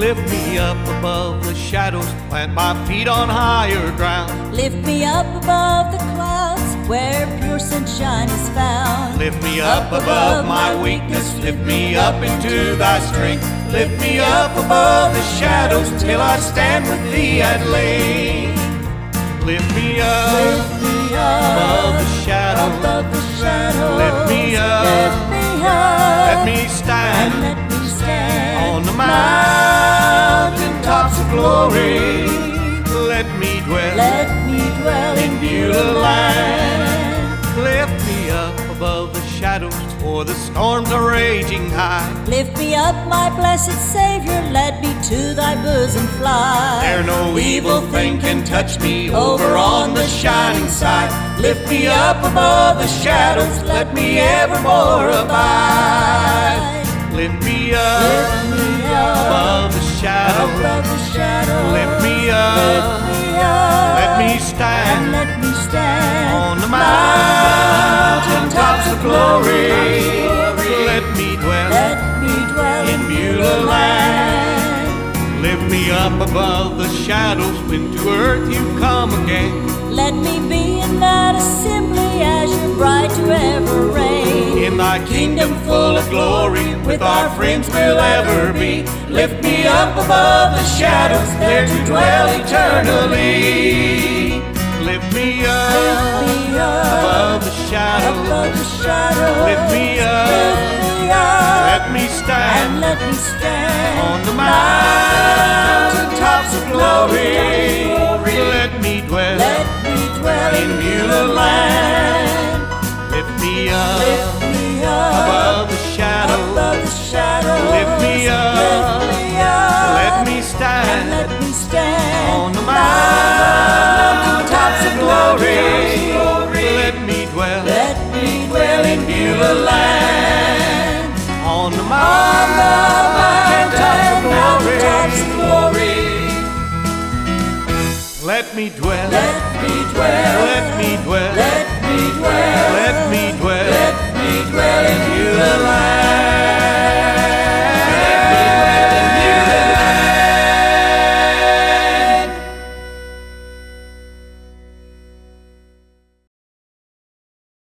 Lift me up above the shadows, plant my feet on higher ground. Lift me up above the clouds, where pure sunshine is found. Lift me up above my weakness, lift me up into thy strength. Lift me up above the shadows, till I stand with thee at length. Lift me up, above the shadows, lift me up, let me stand on the mountain tops of glory. Let me dwell in Beulah land. Lift me up above the shadows, for the storms are raging high. Lift me up, my blessed Savior, let me to thy bosom fly. There no evil thing can touch me over on the shining side. Lift me up above the shadows, let me evermore abide. Lift me up above the shadows, lift me up, let me stand on the mountain tops of glory. Let me dwell in Beulah land. Lift me up above the shadows, when to earth you come again. Let me be in that assembly as your bride to ever reign. In thy kingdom full of glory, with our friends we'll ever be. Lift me up above the shadows, there to dwell eternally. Lift me up above the shadows, lift me up, let me stand on the mountain tops of glory. Let me dwell in Beulah land. Lift me up above the shadows, lift me up, let me stand on the mountain tops of glory. Let me dwell in Beulah land, on the mountain tops of glory. Let me dwell, let me dwell, let me dwell.